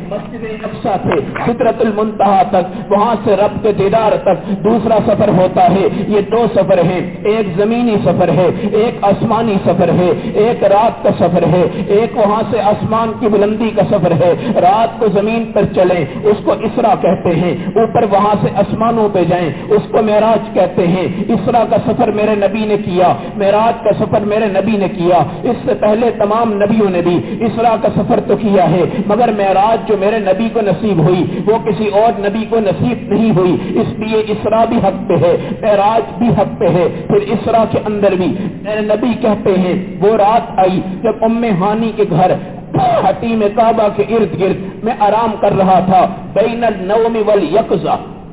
مسجد اقصی سے سدرۃ المنتہا تک, وہاں سے رب کے دیدار تک دوسرا سفر ہوتا ہے. یہ دو سفر ہیں, ایک زمینی سفر ہے, ایک آسمانی سفر ہے, ایک رات کا سفر ہے, ایک وہاں سے آسمان کی بلندی کا سفر ہے. رات کو زمین پر چلیں اس کو اسرا کہتے ہیں, اوپر وہاں سے آسمانوں پہ جائیں اس کو معراج کہتے ہیں. اسرا کا سفر میرے نبی نے کیا, معراج کا سفر میرے نبی نے کیا. اس سے پہلے تمام نبیوں نے بھی اسرا کا سفر تو کیا ہے, مگر معراج جو میرے نبی کو نصیب ہوئی وہ کسی اور نبی کو نصیب نہیں ہوئی. اس لیے اسرا بھی حق پہ ہے, معراج بھی حق پہ ہے. پھر اسرا کے اندر بھی میرے نبی کہتے ہیں وہ رات آئی جب ام ہانی کے گھر حتیم کعبہ کے ارد گرد میں آرام کر رہا تھا. بین النوم والیقظہ,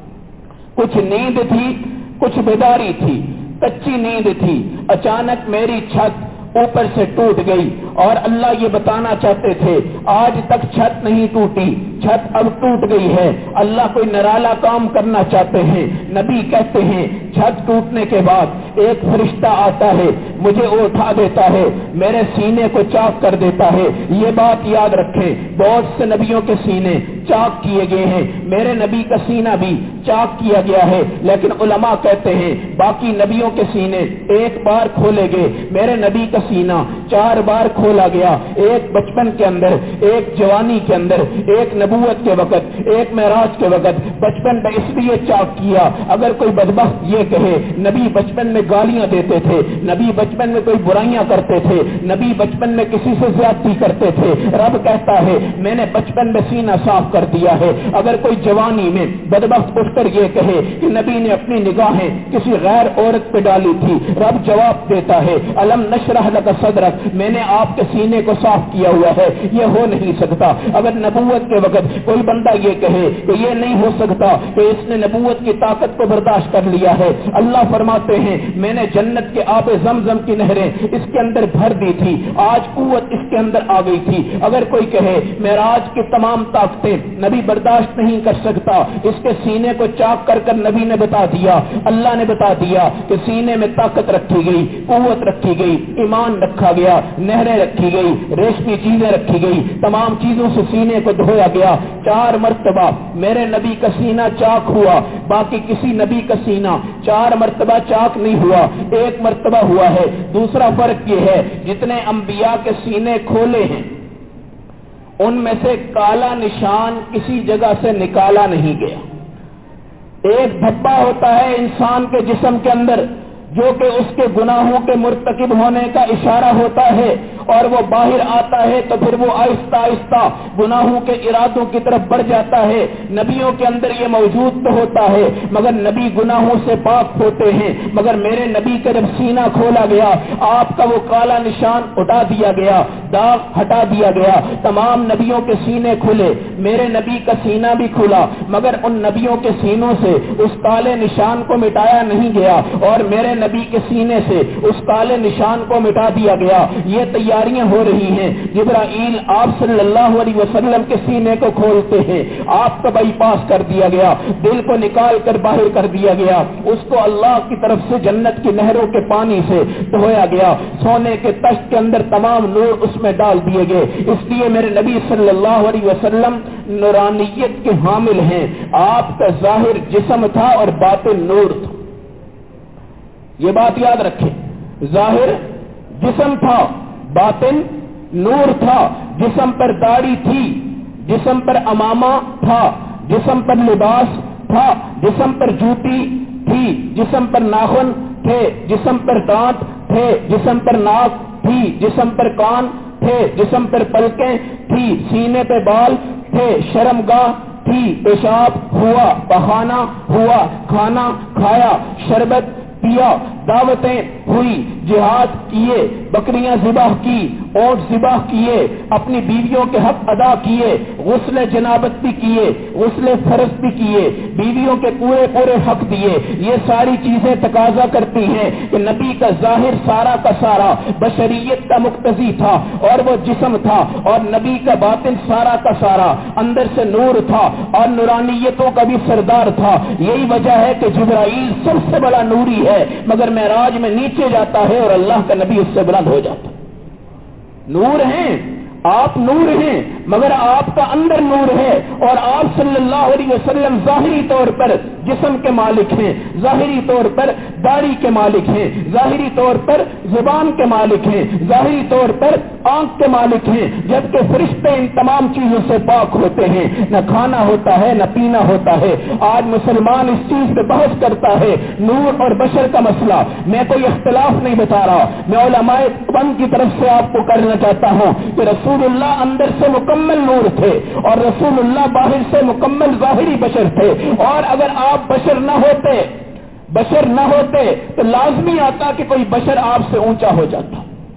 کچھ نیند تھی کچھ بیداری تھی, کچی نیند تھی. اچانک میری چھت اوپر سے ٹوٹ گئی اور اللہ یہ بتانا چاہتے تھے آج تک چھت نہیں ٹوٹی, چھت اب ٹوٹ گئی ہے. اللہ کوئی نرالا کام کرنا چاہتے ہیں. نبی کہتے ہیں چھت ٹوٹنے کے بعد ایک فرشتہ آتا ہے, مجھے اٹھا دیتا ہے, میرے سینے کو چاک کر دیتا ہے. یہ بات یاد رکھیں, بہت سے نبیوں کے سینے چاک کیے گئے ہیں, میرے نبی کا سینہ بھی چاک کیا گیا ہے. لیکن علماء کہتے ہیں باقی نبیوں کے سینے ایک بار کھولے گئے, میرے نبی کا سینہ 4 بار کھولا گیا. ایک بچپن کے اندر, ایک جوانی کے اندر, ایک نبوت کے وقت, ایک معراج کے وقت. بچپن میں اس لیے چاک کیا, اگر کوئی بدبخت یہ کہے نبی بچپن میں گالیاں دیتے تھے, نبی بچپن میں کوئی برائیاں کرتے تھے, نبی بچپن میں کسی سے زیادتی کرتے تھے, رب کہتا ہے میں نے بچپن میں سینہ صاف کر دیا ہے. اگر کوئی جوانی میں بدبخت اٹھ کر یہ کہے کہ نبی نے اپنی نگاہیں کسی غیر عورت پہ ڈالی تھی, رب جواب دیتا ہے الم نشرح لک صدرک, میں نے آپ کے سینے کو صاف کیا ہوا ہے. یہ ہو نہیں سکتا. اگر نبوت کے وقت کوئی بندہ یہ کہے کہ یہ نہیں ہو سکتا کہ اس نے نبوت کی طاقت کو برداشت کر لیا ہے, اللہ فرماتے ہیں میں نے جنت کے آب زمزم کی نہریں اس کے اندر بھر دی تھی, آج قوت اس کے اندر آ گئی تھی. اگر کوئی کہے معراج کی تمام طاقتیں نبی برداشت نہیں کر سکتا, اس کے سینے کو چاک کر کر نبی نے بتا دیا, اللہ نے بتا دیا کہ سینے میں طاقت رکھی گئی, قوت رکھی گئی, ایمان رکھا گیا, نہریں رکھی گئی, ریشمی چیزیں رکھی گئی, تمام چیزوں سے سینے کو دھویا گیا. 4 مرتبہ میرے نبی کا سینہ چاک ہوا, باقی کسی نبی کا سینہ 4 مرتبہ چاک نہیں ہوا, 1 مرتبہ ہوا ہے. دوسرا فرق یہ ہے جتنے انبیاء کے سینے کھولے ہیں ان میں سے کالا نشان کسی جگہ سے نکالا نہیں گیا. ایک دھبا ہوتا ہے انسان کے جسم کے اندر جو کہ اس کے گناہوں کے مرتکب ہونے کا اشارہ ہوتا ہے, اور وہ باہر آتا ہے تو پھر وہ آہستہ آہستہ گناہوں کے ارادوں کی طرف بڑھ جاتا ہے. نبیوں کے اندر یہ موجود تو ہوتا ہے مگر نبی گناہوں سے پاک ہوتے ہیں. مگر میرے نبی کا جب سینہ کھولا گیا آپ کا وہ کالا نشان اٹھا دیا گیا, داغ ہٹا دیا گیا. تمام نبیوں کے سینے کھلے, میرے نبی کا سینہ بھی کھلا, مگر ان نبیوں کے سینوں سے اس کالے نشان کو مٹایا نہیں گیا اور میرے نبی کے سینے سے اس کالے نشان کو مٹا دیا گیا. یہ تیاریاں ہو رہی ہیں. جبرائیل آپ صلی اللہ علیہ وسلم کے سینے کو کھولتے ہیں, آپ کا بائی پاس کر دیا گیا, دل کو نکال کر باہر کر دیا گیا, اس کو اللہ کی طرف سے جنت کی نہروں کے پانی سے دھویا گیا, سونے کے تشت کے اندر تمام نور اس میں ڈال دیے گئے. اس لیے میرے نبی صلی اللہ علیہ وسلم نورانیت کے حامل ہیں. آپ کا ظاہر جسم تھا اور باطن نور تھا. یہ بات یاد رکھیں, ظاہر جسم تھا, باطن نور تھا. جسم پر داڑھی تھی, جسم پر امامہ تھا, جسم پر لباس تھا, جسم پر جوتی تھی, جسم پر ناخن تھے, جسم پر دانت تھے, جسم پر ناک تھی, جسم پر کان تھے, جسم پر پلکیں تھی, سینے پہ بال تھے, شرمگاہ تھی, پیشاب ہوا, پخانہ ہوا, کھانا کھایا, شربت پیا, دعوتیں ہوئی, جہاد کیے, بکریاں ذبح کی, اونٹ ذبح کیے, اپنی بیویوں کے حق ادا کیے, غسل جنابت بھی کیے, غسل فرض بھی کیے, بیویوں کے پورے پورے حق دیے. یہ ساری چیزیں تقاضا کرتی ہیں کہ نبی کا ظاہر سارا کا سارا بشریت کا مقتضی تھا اور وہ جسم تھا, اور نبی کا باطن سارا کا سارا اندر سے نور تھا اور نورانیتوں کا بھی سردار تھا. یہی وجہ ہے کہ جبرائیل سب سے بڑا نوری ہے مگر معراج میں نیچے جاتا ہے اور اللہ کا نبی اس سے بلند ہو جاتا. نور ہیں آپ نور ہیں مگر آپ کا اندر نور ہے، اور آپ صلی اللہ علیہ وسلم ظاہری طور پر جسم کے مالک ہیں، ظاہری طور پر داڑھی کے مالک ہیں، ظاہری طور پر زبان کے مالک ہیں، ظاہری طور پر آنکھ کے مالک ہیں، جبکہ فرشتے ان تمام چیزوں سے پاک ہوتے ہیں، نہ کھانا ہوتا ہے نہ پینا ہوتا ہے۔ آج مسلمان اس چیز پہ بحث کرتا ہے، نور اور بشر کا مسئلہ۔ میں کوئی اختلاف نہیں بتا رہا، میں علماء دیوبند کی طرف سے آپ کو کرنا چاہتا ہوں کہ رسول اللہ اندر سے مکمل نور تھے اور رسول اللہ باہر سے مکمل ظاہری بشر تھے، اور اگر آپ بشر نہ ہوتے تو لازمی آتا کہ کوئی بشر آپ سے اونچا ہو جاتا۔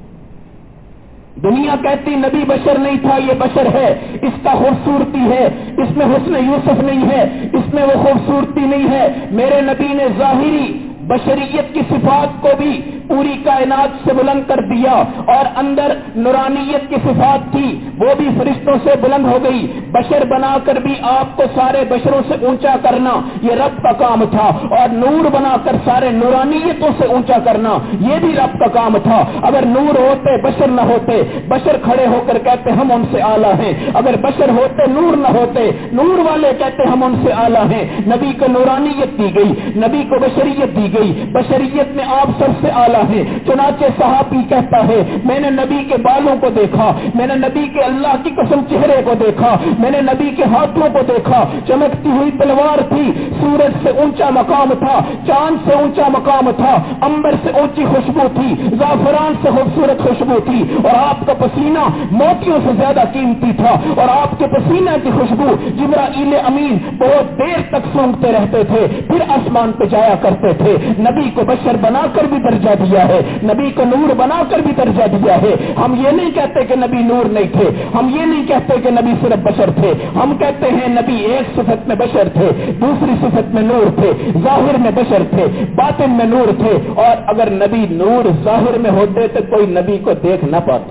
دنیا کہتی نبی بشر نہیں تھا، یہ بشر ہے، اس کا خوبصورتی ہے، اس میں حسن یوسف نہیں ہے، اس میں وہ خوبصورتی نہیں ہے۔ میرے نبی نے ظاہری بشریت کی صفات کو بھی پوری کائنات سے بلند کر دیا، اور اندر نورانیت کی صفات تھی وہ بھی فرشتوں سے بلند ہو گئی۔ بشر بنا کر بھی آپ کو سارے بشروں سے اونچا کرنا یہ رب کا کام تھا، اور نور بنا کر سارے نورانیتوں سے اونچا کرنا یہ بھی رب کا کام تھا۔ اگر نور ہوتے بشر نہ ہوتے، بشر کھڑے ہو کر کہتے ہم ان سے اعلیٰ ہیں، اگر بشر ہوتے نور نہ ہوتے، نور والے کہتے ہم ان سے اعلیٰ ہیں۔ نبی کو نورانیت دی گئی، نبی کو بشریت دی گئی، بشریت میں آپ سب سے اعلیٰ ہے۔ چنانچہ صحابی کہتا ہے میں نے نبی کے بالوں کو دیکھا، میں نے نبی کے اللہ کی قسم چہرے کو دیکھا، میں نے نبی کے ہاتھوں کو دیکھا، چمکتی ہوئی تلوار تھی، سورج سے اونچا مقام تھا، چاند سے اونچا مقام تھا، عنبر سے اونچی خوشبو تھی، زعفران سے خوبصورت خوشبو تھی، اور آپ کا پسینہ موتیوں سے زیادہ قیمتی تھا، اور آپ کے پسینے کی خوشبو جبرائیل امین بہت دیر تک سونگتے رہتے تھے، پھر آسمان پہ جایا کرتے تھے۔ نبی کو بشر بنا کر بھی درجہ دیا ہے، نبی کو نور بنا کر بھی درجہ دیا ہے۔ ہم یہ نہیں کہتے کہ نبی نور نہیں تھے، ہم یہ نہیں کہتے کہ نبی صرف بشر تھے، ہم کہتے ہیں نبی ایک صفت میں بشر تھے، دوسری صفت میں نور تھے، ظاہر میں بشر تھے، باطن میں نور تھے، اور اگر نبی نور ظاہر میں ہوتے تو کوئی نبی کو دیکھ نہ پاتا۔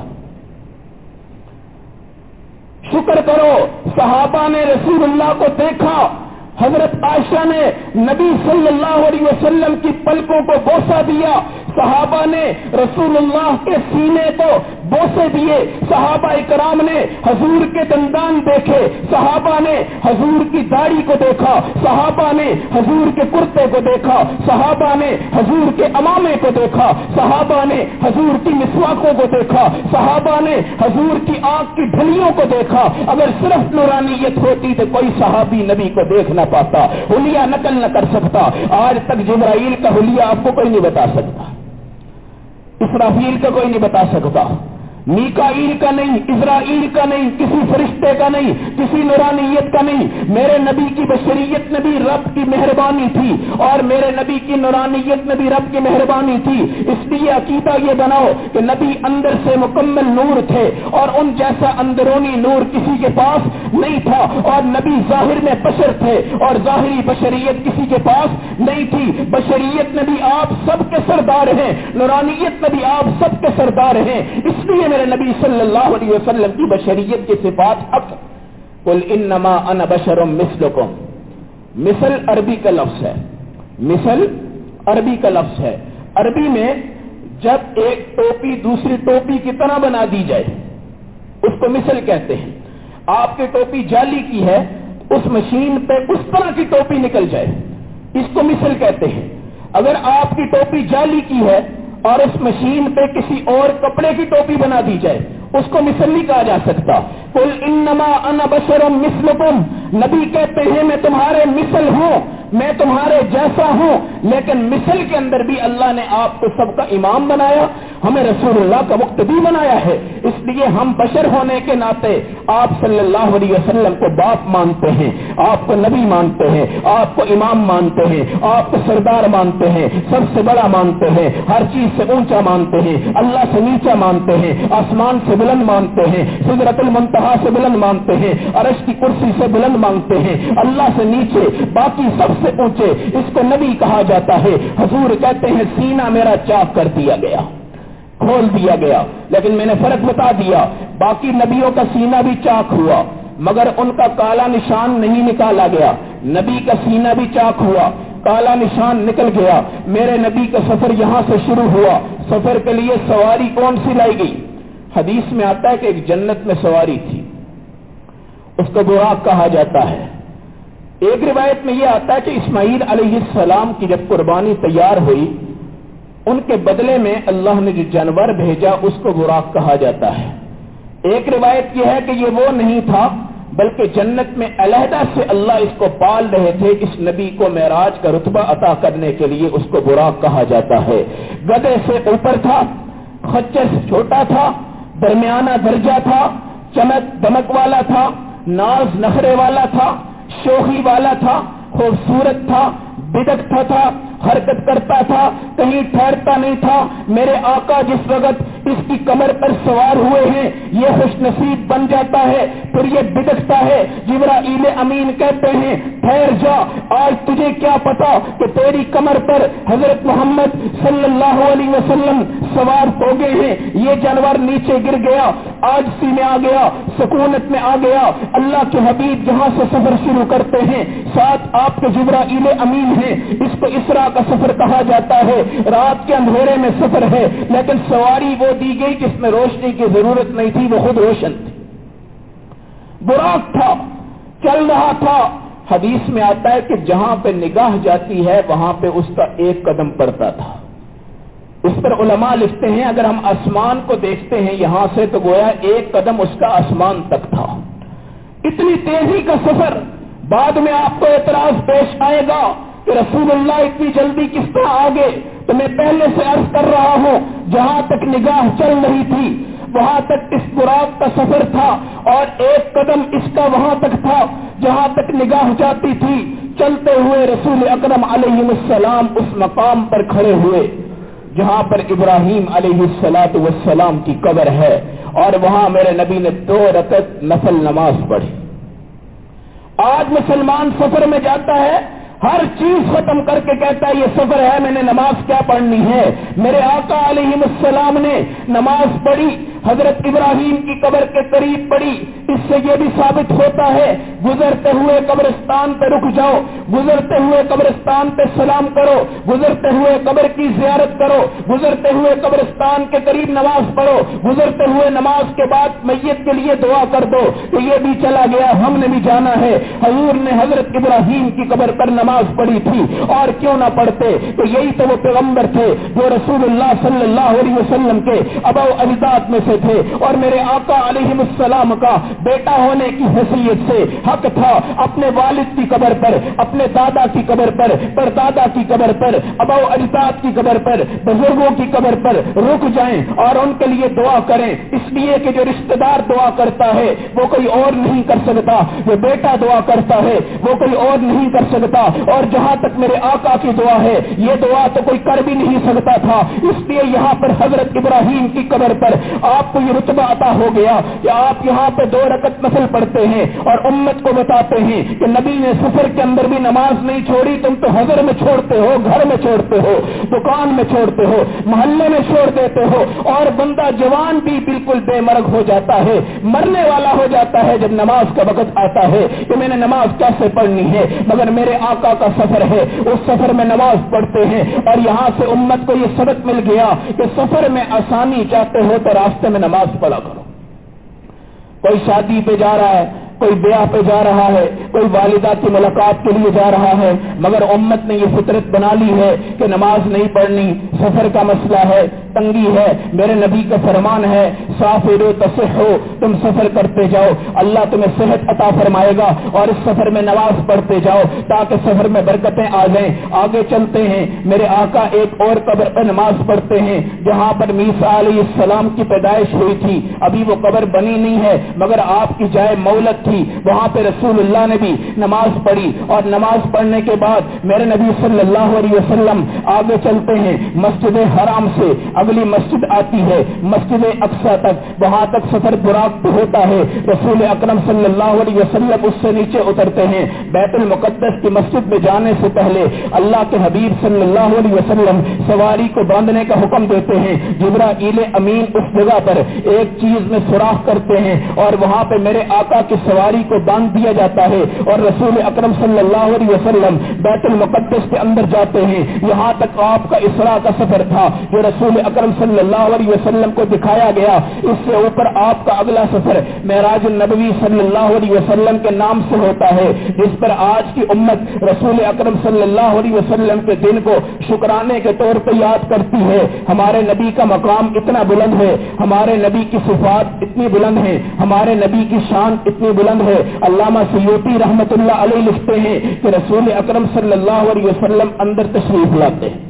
شکر کرو صحابہ نے رسول اللہ کو دیکھا، حضرت عائشہ نے نبی صلی اللہ علیہ وسلم کی پلکوں کو بوسہ دیا، صحابہ نے رسول اللہ کے سینے کو بوسے دیے، صحابہ اکرام نے حضور کے دندان دیکھے، صحابہ نے حضور کی داڑھی کو دیکھا، صحابہ نے حضور کے کرتے کو دیکھا، صحابہ نے حضور کے امامے کو دیکھا، صحابہ نے حضور کی مسواکوں کو دیکھا، صحابہ نے حضور کی آنکھ کی ڈھلیوں کو دیکھا۔ اگر صرف نورانیت ہوتی تو کوئی صحابی نبی کو دیکھ نہ پاتا، حلیہ نقل نہ کر سکتا۔ آج تک جبرائیل کا حلیہ آپ کو کوئی نہیں بتا سکتا، اسرافیل کا کوئی نہیں بتا سکتا، میکائیل کا نہیں، اسرائیل کا نہیں، کسی فرشتے کا نہیں، کسی نورانیت کا نہیں۔ میرے نبی کی بشریت میں بھی رب کی مہربانی تھی، اور میرے نبی کی نورانیت میں بھی رب کی مہربانی تھی۔ اس لیے عقیدہ یہ بناؤ کہ نبی اندر سے مکمل نور تھے، اور ان جیسا اندرونی نور کسی کے پاس نہیں تھا، اور نبی ظاہر میں بشر تھے، اور ظاہری بشریت کسی کے پاس نہیں تھی۔ بشریت میں بھی آپ سب کے سردار ہیں، نورانیت میں بھی آپ سب کے سردار ہیں۔ اس لیے میرے نبی صلی اللہ علیہ وسلم کی بشریت کی صفات حق۔ قل انما انا بشر مثلکم، مثل عربی کا لفظ ہے، مثل عربی کا لفظ ہے۔ عربی میں جب ایک ٹوپی دوسری ٹوپی کی طرح بنا دی جائے اس کو مثل کہتے ہیں۔ آپ کی ٹوپی جعلی کی ہے، اس مشین پہ اس طرح کی ٹوپی نکل جائے اس کو مثل کہتے ہیں۔ اگر آپ کی ٹوپی جعلی کی ہے اور اس مشین پہ کسی اور کپڑے کی ٹوپی بنا دی جائے اس کو مثل نہیں کہا جا سکتا۔ قل انما انا بشر مثلکم، نبی کہتے ہیں میں تمہارے مثل ہوں، میں تمہارے جیسا ہوں، لیکن مثل کے اندر بھی اللہ نے آپ کو سب کا امام بنایا، ہمیں رسول اللہ کا مقتدی بنایا ہے۔ اس لیے ہم بشر ہونے کے ناطے آپ صلی اللہ علیہ وسلم کو باپ مانتے ہیں، آپ کو نبی مانتے ہیں، آپ کو امام مانتے ہیں، آپ کو سردار مانتے ہیں، سب سے بڑا مانتے ہیں، ہر چیز سے اونچا مانتے ہیں، اللہ سے نیچا مانتے ہیں، آسمان سے بلند مانتے ہیں، سدرۃ المنتہا سے بلند مانتے ہیں، عرش کی کرسی سے بلند مانتے ہیں، اللہ سے نیچے باقی سب سے اونچے، اس کو نبی کہا جاتا ہے۔ حضور کہتے ہیں سینہ میرا چاک کر دیا گیا، کھول دیا گیا، لیکن میں نے فرق بتا دیا، باقی نبیوں کا سینہ بھی چاک ہوا مگر ان کا کالا نشان نہیں نکالا گیا، نبی کا سینہ بھی چاک ہوا، کالا نشان نکل گیا۔ میرے نبی کا سفر یہاں سے شروع ہوا، سفر کے لیے سواری کون سی لائی گئی؟ حدیث میں آتا ہے کہ ایک جنت میں سواری تھی، اس کو براق کہا جاتا ہے۔ ایک روایت میں یہ آتا ہے کہ اسماعیل علیہ السلام کی جب قربانی تیار ہوئی، ان کے بدلے میں اللہ نے جو جانور بھیجا اس کو براق کہا جاتا ہے۔ ایک روایت یہ ہے کہ یہ وہ نہیں تھا بلکہ جنت میں علیحدہ سے اللہ اس کو پال رہے تھے، اس نبی کو معراج کا رتبہ عطا کرنے کے لیے اس کو براق کہا جاتا ہے۔ گدھے سے اوپر تھا، خچر سے چھوٹا تھا، درمیانہ درجہ تھا، چمک دمک والا تھا، ناز نخرے والا تھا، شوخی والا تھا، خوبصورت تھا، بدکتا تھا، حرکت کرتا تھا، کہیں ٹھہرتا نہیں تھا۔ میرے آقا جس وقت اس کی کمر پر سوار ہوئے ہیں یہ خوش نصیب بن جاتا ہے، پھر یہ بدکتا ہے۔ جبرائیل امین کہتے ہیں ٹھہر جا، آج تجھے کیا پتا کہ تیری کمر پر حضرت محمد صلی اللہ علیہ وسلم سوار ہو گئے ہیں۔ یہ جانور نیچے گر گیا، عاجزی میں آ گیا، سکونت میں آ گیا۔ اللہ کے حبیب جہاں سے سفر شروع کرتے ہیں ساتھ آپ کے جبرائیل امین ہیں، اس کو اسراء کا سفر کہا جاتا ہے۔ رات کے اندھیرے میں سفر ہے لیکن سواری وہ دی گئی جس میں روشنی کی ضرورت نہیں تھی، وہ خود روشن تھی۔ براق تھا، چل رہا تھا۔ حدیث میں آتا ہے کہ جہاں پہ نگاہ جاتی ہے وہاں پہ اس کا ایک قدم پڑتا تھا۔ اس پر علماء لکھتے ہیں اگر ہم آسمان کو دیکھتے ہیں یہاں سے تو گویا ایک قدم اس کا آسمان تک تھا۔ اتنی تیزی کا سفر، بعد میں آپ کو اعتراض پیش آئے گا کہ رسول اللہ اتنی جلدی کس طرح آگے، تو میں پہلے سے عرض کر رہا ہوں جہاں تک نگاہ چل رہی تھی وہاں تک اس براق کا سفر تھا، اور ایک قدم اس کا وہاں تک تھا جہاں تک نگاہ جاتی تھی۔ چلتے ہوئے رسول اکرم علیہ السلام اس مقام پر کھڑے ہوئے جہاں پر ابراہیم علیہ السلام کی قبر ہے، اور وہاں میرے نبی نے 2 رکعت نفل نماز پڑھی۔ آج مسلمان سفر میں جاتا ہے، ہر چیز ختم کر کے کہتا ہے یہ سفر ہے، میں نے نماز کیا پڑھنی ہے۔ میرے آقا علیہ السلام نے نماز پڑھی، حضرت ابراہیم کی قبر کے قریب پڑھی۔ اس سے یہ بھی ثابت ہوتا ہے گزرتے ہوئے قبرستان پہ رک جاؤ، گزرتے ہوئے قبرستان پہ سلام کرو، گزرتے ہوئے قبر کی زیارت کرو، گزرتے ہوئے قبرستان کے قریب نماز پڑھو، گزرتے ہوئے نماز کے بعد میت کے لیے دعا کر دو کہ یہ بھی چلا گیا، ہم نے بھی جانا ہے۔ حضور نے حضرت ابراہیم کی قبر پر نماز پڑھی تھی، اور کیوں نہ پڑھتے، تو یہی تو وہ پیغمبر تھے جو رسول اللہ صلی اللہ علیہ وسلم کے اباء و اجداد میں سے تھے، اور میرے آقا علیہ السلام کا بیٹا ہونے کی حیثیت سے حق تھا اپنے والد کی قبر پر، اپنے دادا کی قبر پر، پردادا کی قبر پر، اباء و اجداد کی قبر پر، بزرگوں کی قبر پر رک جائیں اور ان کے لیے دعا کریں، اس لیے کہ جو رشتہ دار دعا کرتا ہے وہ کوئی اور نہیں کر سکتا، جو بیٹا دعا کرتا ہے وہ کوئی اور نہیں کر سکتا، اور جہاں تک میرے آقا کی دعا ہے یہ دعا تو کوئی کر بھی نہیں سکتا تھا۔ اس لیے یہاں پر حضرت ابراہیم کی قبر پر آپ کو یہ رتبہ عطا ہو گیا کہ آپ یہاں پہ 2 رکعت نفل پڑھتے ہیں اور امت کو بتاتے ہیں کہ نبی نے سفر کے اندر بھی نماز نہیں چھوڑی، تم تو حضر میں چھوڑتے ہو، گھر میں چھوڑتے ہو، دکان میں چھوڑتے ہو، محلے میں چھوڑ دیتے ہو، اور بندہ جوان بھی بالکل بے مرگ ہو جاتا ہے، مرنے والا ہو جاتا ہے جب نماز کا وقت آتا ہے کہ میں نے نماز کیسے پڑھنی ہے۔ مگر میرے آقا کا سفر ہے، اس سفر میں نماز پڑھتے ہیں، اور یہاں سے امت کو یہ سبق مل گیا کہ سفر میں آسانی چاہتے ہو تو راستے میں نماز پڑھا کرو۔ کوئی شادی پہ جا رہا ہے، کوئی بیاہ پہ جا رہا ہے، کوئی والدہ کی ملاقات کے لیے جا رہا ہے، مگر امت نے یہ فطرت بنا لی ہے کہ نماز نہیں پڑھنی، سفر کا مسئلہ ہے، تنگی ہے۔ میرے نبی کا فرمان ہے سافروا تصحوا، تم سفر کرتے جاؤ، اللہ تمہیں صحت عطا فرمائے گا، اور اس سفر میں نماز پڑھتے جاؤ تاکہ سفر میں برکتیں آ جائیں۔ آگے چلتے ہیں، میرے آقا ایک اور قبر پر نماز پڑھتے ہیں جہاں پر موسیٰ علیہ السلام کی پیدائش ہوئی تھی، ابھی وہ قبر بنی نہیں ہے مگر آپ کی جائے مولد تھی، وہاں پہ رسول اللہ نے بھی نماز پڑھی، اور نماز پڑھنے کے بعد میرے نبی صلی اللہ علیہ وسلم آگے چلتے ہیں، مسجد حرام سے اگلی مسجد آتی ہے مسجد اقصی تک، وہاں تک سفر براق پہ ہوتا ہے۔ رسول اکرم صلی اللہ علیہ وسلم اس سے نیچے اترتے ہیں، بیت المقدس کی مسجد میں جانے سے پہلے اللہ کے حبیب صلی اللہ علیہ وسلم سواری کو باندھنے کا حکم دیتے ہیں۔ جبرائیل امین اس جگہ پر ایک چیز میں سوراخ کرتے ہیں، اور وہاں پہ میرے آقا کی سواری کو باندھ دیا جاتا ہے۔ اور रसूल अकरम सल्लल्लाहु अलैहि वसल्लम बैतुल मुक़द्दस के अंदर जाते हैं। यहाँ तक आपका इसरा का सफर था जो रसूल अकरम सल्लल्लाहु अलैहि वसल्लम को दिखाया गया। इससे ऊपर आपका अगला सफर मेराज नबवी सल्लल्लाहु अलैहि वसल्लम के नाम से होता है, जिस पर आज की उम्मत रसूल अकरम सल्लल्लाहु अलैहि वसल्लम के दिन को शुक्राने के तौर पर याद करती है। हमारे नबी का मकाम इतना बुलंद है, हमारे नबी की सिफात इतनी बुलंद है, हमारे नबी की शान इतनी बुलंद है। अल्लामा सयूती रहमतुल्लाह अलैहि लिखते हैं कि रसूल अकरम सल्लल्लाहु अलैहि वसल्लम अंदर तशरीफ लाते हैं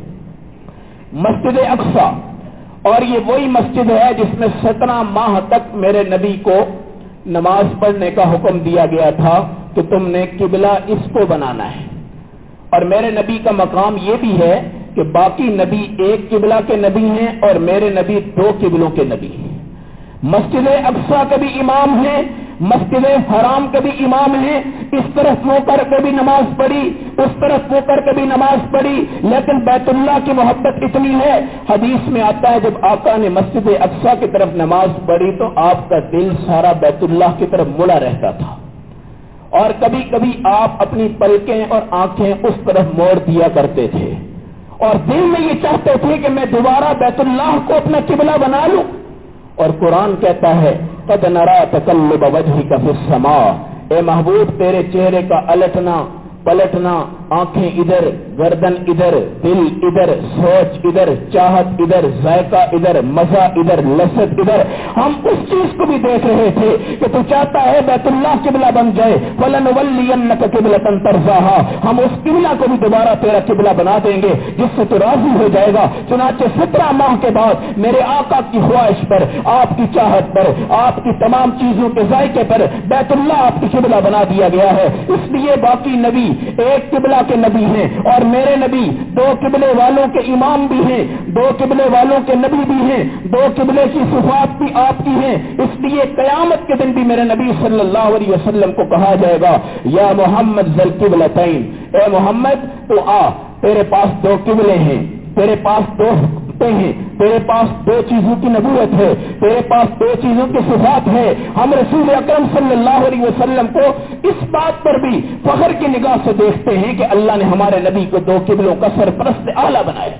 मस्जिद अक्सा, और ये वही मस्जिद है जिसमें 17 माह तक मेरे नबी को नमाज पढ़ने का हुक्म दिया गया था कि तुमने किबला इसको बनाना है। और मेरे नबी का मकाम ये भी है कि बाकी नबी एक किबला के नबी हैं और मेरे नबी 2 किबलों के नबी हैं। मस्जिद अक्सा के भी इमाम हैं, मस्जिद हराम के भी इमाम हैं। इस तरफ वो करके भी नमाज पढ़ी, उस तरफ वो करके भी नमाज पढ़ी, लेकिन बैतुल्लाह की मोहब्बत इतनी है। हदीस में आता है जब आका ने मस्जिद अक्सा की तरफ नमाज पढ़ी तो आपका दिल सारा बैतुल्लाह की तरफ मुड़ा रहता था, और कभी कभी आप अपनी पलकें और आंखें उस तरफ मोड़ दिया करते थे और दिल में ये चाहते थे कि मैं दोबारा बैतुल्लाह को अपना किबला बना लूं। और कुरान कहता है कद नरा तकल्लुब वजहिका फिस समा, ए महबूब तेरे चेहरे का अलटना पलटना, आंखें इधर, गर्दन इधर, दिल इधर, सोच इधर, चाहत इधर, जायका इधर, मजा इधर, लज्जत इधर। हम उस चीज को भी देख रहे थे कि तू चाहता है बैतुल्लाह किबला बन जाए, फलनुवल्लियन्नका किबलतन तरज़ाहा, हम उस किबला को भी दोबारा तेरा किबला बना देंगे जिससे तू राजी हो जाएगा। चुनाचे 17 माह के बाद मेरे आका की ख्वाहिश पर, आपकी चाहत पर, आपकी तमाम चीजों के जायके पर बैतुल्लाह आपकी किबला बना दिया गया है। इसलिए बाकी नबी एक किबला के नबी हैं और मेरे नबी 2 किबले वालों के इमाम भी हैं, 2 किबले वालों के नबी भी हैं, 2 किबले की सिफात भी आपकी हैं। इसलिए कयामत के दिन भी मेरे नबी सल्लल्लाहु अलैहि वसल्लम को कहा जाएगा या मोहम्मद ज़ल किबलतैन, ए मोहम्मद तो आ, तेरे पास 2 किबले हैं, तेरे पास 2 हैं, तेरे पास 2 चीजों की नबूवत है, तेरे पास 2 चीजों की सिफात है। हम रसूल अकरम सल्लल्लाहु अलैहि वसल्लम को इस बात पर भी फख्र की निगाह से देखते हैं कि अल्लाह ने हमारे नबी को 2 किबलों का सरपरस्त आला बनाया।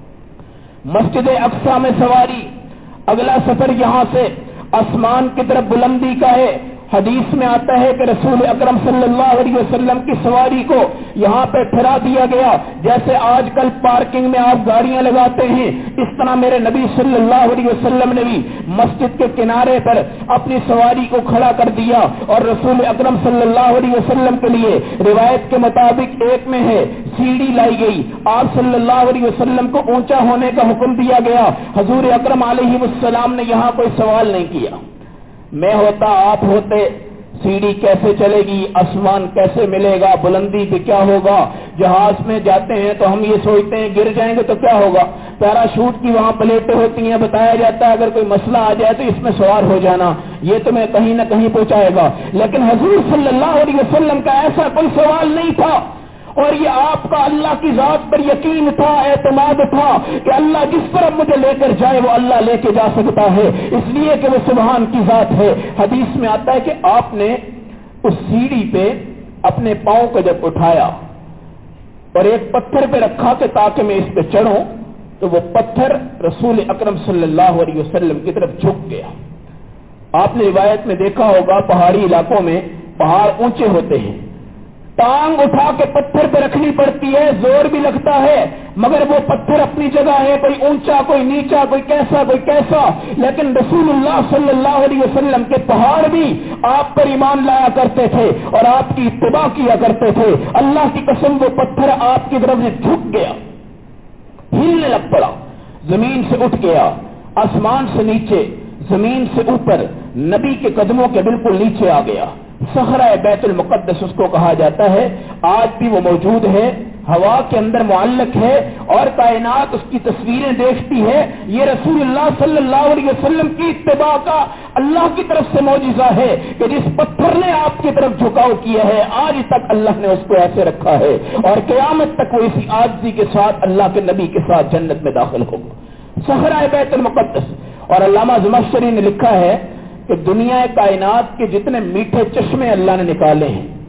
मस्जिद अक्सा में सवारी, अगला सफर यहां से आसमान की तरफ बुलंदी का है। हदीस में आता है कि रसूल अकरम सल्लल्लाहु अलैहि वसल्लम की सवारी को यहाँ पे ठहरा दिया गया। जैसे आजकल पार्किंग में आप गाड़ियां लगाते हैं, इस तरह मेरे नबी सल्लल्लाहु अलैहि वसल्लम ने भी मस्जिद के किनारे पर अपनी सवारी को खड़ा कर दिया और रसूल अकरम सल्लल्लाहु अलैहि वसल्लम के लिए रिवायत के मुताबिक एक में है सीढ़ी लाई गई। आप सल्लल्लाहु अलैहि वसल्लम को ऊंचा होने का हुक्म दिया गया। हुजूर अकरम अलैहिस्सलाम ने यहाँ कोई सवाल नहीं किया। मैं होता, आप होते, सीढ़ी कैसे चलेगी, आसमान कैसे मिलेगा, बुलंदी पे क्या होगा। जहाज में जाते हैं तो हम ये सोचते हैं गिर जाएंगे तो क्या होगा। पैराशूट की वहां प्लेटें होती हैं, बताया जाता है अगर कोई मसला आ जाए तो इसमें सवार हो जाना, ये तुम्हें कहीं न कहीं पहुंचाएगा। लेकिन हुजूर सल्लल्लाहु अलैहि वसल्लम का ऐसा कोई सवाल नहीं था और ये आपका अल्लाह की जात पर यकीन था, एतमाद था कि अल्लाह जिस तरफ मुझे लेकर जाए वो अल्लाह लेके जा सकता है, इसलिए कि वो सुभान की जात है। हदीस में आता है कि आपने उस सीढ़ी पे अपने पांव को जब उठाया और एक पत्थर पे रखा कि ताकि मैं इस पे चढ़ूं, तो वो पत्थर रसूल अकरम सल्लल्लाहु अलैहि वसल्लम की तरफ झुक गया। आपने रिवायत में देखा होगा पहाड़ी इलाकों में पहाड़ ऊंचे होते हैं, टांग उठा के पत्थर पे रखनी पड़ती है, जोर भी लगता है, मगर वो पत्थर अपनी जगह है, कोई ऊंचा कोई नीचा, कोई कैसा। लेकिन रसूलुल्लाह सल्लल्लाहु अलैहि वसल्लम के पहाड़ भी आप पर ईमान लाया करते थे और आपकी इत्तिबा किया करते थे। अल्लाह की कसम वो पत्थर आपकी तरफ से झुक गया, हिलने लग पड़ा, जमीन से उठ गया, आसमान से नीचे, जमीन से ऊपर, नबी के कदमों के बिल्कुल नीचे आ गया। सहरा बैतुल मुक़द्दस उसको कहा जाता है, आज भी वो मौजूद है, हवा के अंदर मुअल्लक है और कायनात उसकी तस्वीरें देखती है। ये रसूलुल्लाह सल्लल्लाहु अलैहि वसल्लम की इत्तिबा का अल्लाह की तरफ से मौजिज़ा है कि जिस पत्थर ने आपकी तरफ झुकाव किया है आज तक अल्लाह ने उसको ऐसे रखा है और क़यामत तक वो इसी आजिज़ी के साथ अल्लाह के नबी के साथ जन्नत में दाखिल होगा। सहरा बैतुल मुक़द्दस। और अल्लामा ज़मख़शरी ने लिखा है कि दुनिया कायनात के जितने मीठे चश्मे अल्लाह ने निकाले हैं,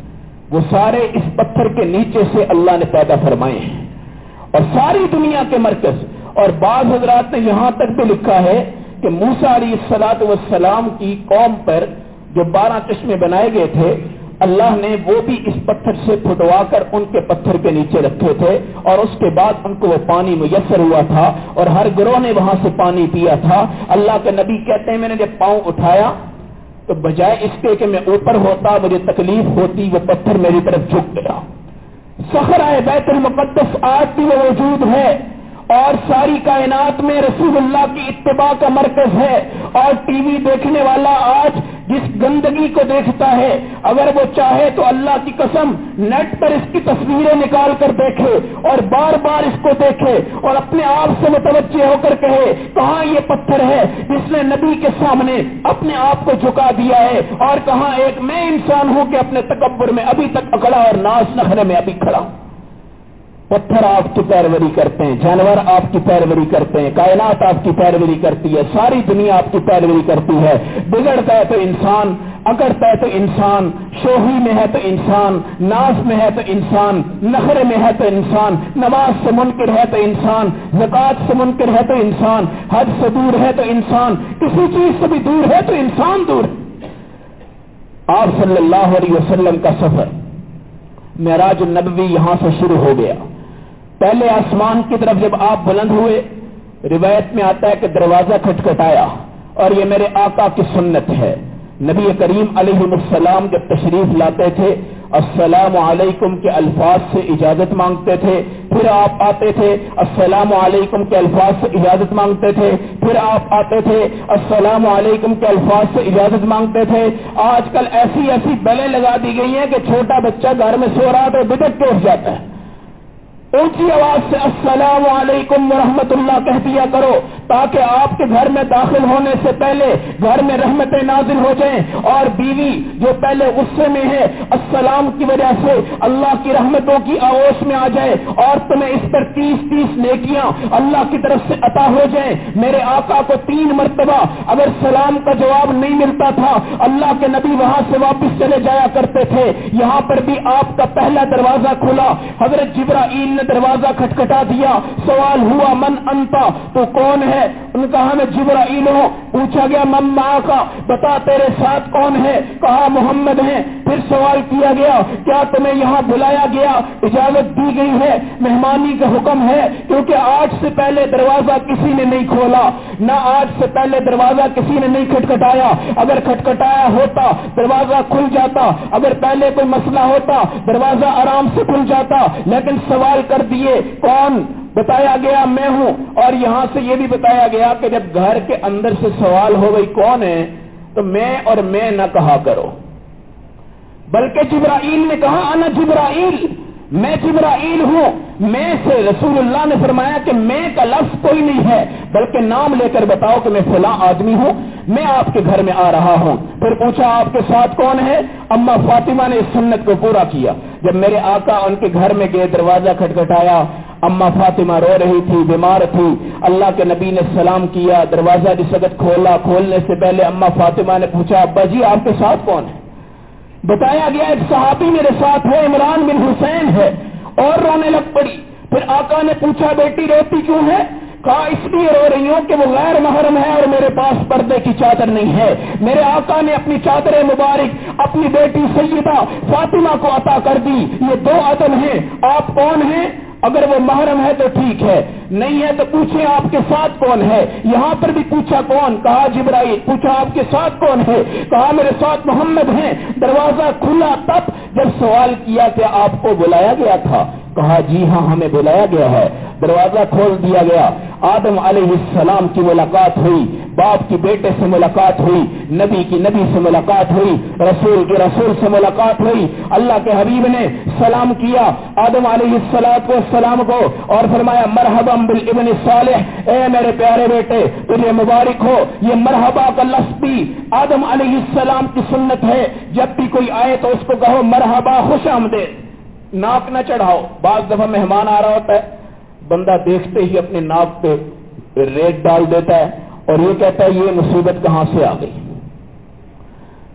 وہ سارے اس پتھر کے نیچے سے اللہ نے پیدا فرمائے ہیں، اور ساری دنیا کے مرکز۔ اور بعض حضرات نے یہاں تک بھی لکھا ہے کہ موسیٰ علیہ الصلوۃ والسلام کی قوم پر جو 12 چشمے بنائے گئے تھے، اللہ نے وہ بھی اس پتھر سے پھٹوا کر ان کے پتھر کے نیچے رکھے تھے، اور اس کے بعد ان کو وہ پانی میسر ہوا تھا، اور ہر گروہ نے وہاں سے پانی پیا تھا۔ اللہ کے نبی کہتے ہیں میں نے جب پاؤں اٹھایا تو بجائے اس کے کہ میں اوپر ہوتا مجھے تکلیف ہوتی، وہ پتھر میری طرف جھک گیا۔ صخرہ بیت المقدس آج بھی وہ موجود ہے، اور ساری کائنات میں رسول اللہ کی اتباع کا مرکز ہے، اور ٹی وی دیکھنے والا آج جس گندگی کو دیکھتا ہے، اگر وہ چاہے تو اللہ کی قسم نیٹ پر اس کی تصویریں نکال کر دیکھے اور بار بار اس کو دیکھے اور اپنے آپ سے متوجہ ہو کر کہے کہاں یہ پتھر ہے جس نے نبی کے سامنے اپنے آپ کو جھکا دیا ہے، اور کہاں ایک میں انسان ہوں کہ اپنے تکبر میں ابھی تک اکڑا اور ناز نخرے میں ابھی کھڑا ہوں۔ پتھر آپ کی پیروری کرتے ہیں، جانور آپ کی پیروری کرتے ہیں، کائنات آپ کی پیروری کرتی ہے، ساری دنیا آپ کی پیروری کرتی ہے۔ بگڑتا ہے تو انسان، اکڑتا ہے تو انسان، شوہی میں ہے تو انسان، ناز میں ہے تو انسان، نخرے میں ہے تو انسان، نماز سے منکر ہے تو انسان، زکوٰۃ سے منکر ہے تو انسان، حج سے دور ہے تو انسان، کسی چیز سے بھی دور ہے تو انسان دور ہے۔ آپ صلی اللہ علیہ وسلم کا سفر معراج النبوی یہاں سے شروع ہو گیا۔ پہلے آسمان کی طرف جب آپ بلند ہوئے، روایت میں آتا ہے کہ دروازہ کھٹکھٹایا، اور یہ میرے آقا کی سنت ہے۔ نبی کریم علیہ السلام جب تشریف لاتے تھے السلام علیکم کے الفاظ سے اجازت مانگتے تھے، پھر آپ آتے تھے السلام علیکم کے الفاظ سے اجازت مانگتے تھے، پھر آپ آتے تھے السلام علیکم کے الفاظ سے اجازت مانگتے تھے۔ آج کل ایسی ایسی بیلیں لگا دی گئی ہیں کہ چھوٹا بچہ گھر میں سو رہا تو بدک کے اٹھ جاتا ہے۔ اونچی آواز سے السلام علیکم ورحمۃ اللہ کہہ دیا کرو، تاکہ آپ کے گھر میں داخل ہونے سے پہلے گھر میں رحمتیں نازل ہو جائیں، اور بیوی جو پہلے غصے میں ہے السلام کی وجہ سے اللہ کی رحمتوں کی آغوش میں آ جائے، اور تمہیں اس پر 30 نیکیاں اللہ کی طرف سے عطا ہو جائیں۔ میرے آقا کو 3 مرتبہ اگر سلام کا جواب نہیں ملتا تھا، اللہ کے نبی وہاں سے واپس چلے جایا کرتے تھے۔ یہاں پر بھی آپ کا پہلا دروازہ کھلا، حضرت جبرائیل نے دروازہ کھٹکھٹا دیا، سوال ہوا من انتا، تو کون ہے؟ ان کہا میں جبرائیل ہوں۔ پوچھا گیا من معاک، بتا تیرے ساتھ کون ہے؟ کہا محمد ہیں۔ پھر سوال کیا گیا کیا تمہیں یہاں بلایا گیا؟ اجازت دی گئی ہے، مہمانی کا حکم ہے، کیونکہ آج سے پہلے دروازہ کسی نے نہیں کھولا، نہ آج سے پہلے دروازہ کسی نے نہیں کھٹکھٹایا۔ اگر کھٹکھٹایا ہوتا دروازہ کھل جاتا، اگر پہلے کوئی مسئلہ ہوتا دروازہ آرام سے کھل جاتا، لیکن سوال کر دیے کون؟ بتایا گیا میں ہوں۔ اور یہاں سے یہ بھی بتایا گیا کہ جب گھر کے اندر سے سوال ہو گئی کون ہے، تو میں اور میں نہ کہا کرو، بلکہ جبرائیل نے کہا انا جبرائیل، میں جبرائیل ہوں۔ میں سے رسول اللہ نے فرمایا کہ میں کا لفظ کوئی نہیں ہے، بلکہ نام لے کر بتاؤ کہ میں فلاں آدمی ہوں، میں آپ کے گھر میں آ رہا ہوں۔ پھر پوچھا آپ کے ساتھ کون ہے؟ اما فاطمہ نے اس سنت کو پورا کیا۔ جب میرے آقا ان کے گھر میں گئے، دروازہ کھٹکھٹایا، اما فاطمہ رو رہی تھی، بیمار تھی۔ اللہ کے نبی نے سلام کیا، دروازہ جس وقت کھولا، کھولنے سے پہلے اما فاطمہ نے پوچھا ابا جی آپ کے ساتھ کون ہے؟ بتایا گیا ایک صحابی میرے ساتھ ہے، عمران بن حسین ہے، اور رونے لگ پڑی۔ پھر آقا نے پوچھا بیٹی روتی کیوں ہے؟ کہا اس لیے رو رہی ہوں کہ وہ غیر محرم ہے اور میرے پاس پردے کی چادر نہیں ہے۔ میرے آقا نے اپنی چادر مبارک اپنی بیٹی سیدہ فاطمہ کو عطا کر دی۔ یہ 2 عدم ہیں۔ آپ کون ہیں؟ اگر وہ محرم ہے تو ٹھیک ہے، نہیں ہے تو پوچھیں آپ کے ساتھ کون ہے۔ یہاں پر بھی پوچھا کون؟ کہا جبرائیل۔ پوچھا آپ کے ساتھ کون ہے؟ کہا میرے ساتھ محمد ہیں۔ دروازہ کھلا تب جب سوال کیا کہ آپ کو بلایا گیا تھا؟ کہا جی ہاں ہمیں بلایا گیا ہے۔ دروازہ کھول دیا گیا، آدم علیہ السلام کی ملاقات ہوئی، باپ کی بیٹے سے ملاقات ہوئی، نبی کی نبی سے ملاقات ہوئی، رسول کے رسول سے ملاقات ہوئی۔ اللہ کے حبیب نے سلام کیا آدم علیہ السلام کو اور فرمایا مرحبا بالابن الصالح، اے میرے پیارے بیٹے تجھے مبارک ہو۔ یہ مرحبا کا لفظ بھی آدم علیہ السلام کی سنت ہے، جب بھی کوئی آئے تو اس کو کہو مرحبا، خوش آمدید، ناک نہ چڑھاؤ۔ بعض دفعہ مہمان آ رہا ہوتا ہے، بندہ دیکھتے ہی اپنے ناک پہ ریت ڈال دیتا ہے اور یہ کہتا ہے یہ مصیبت کہاں سے آ گئی۔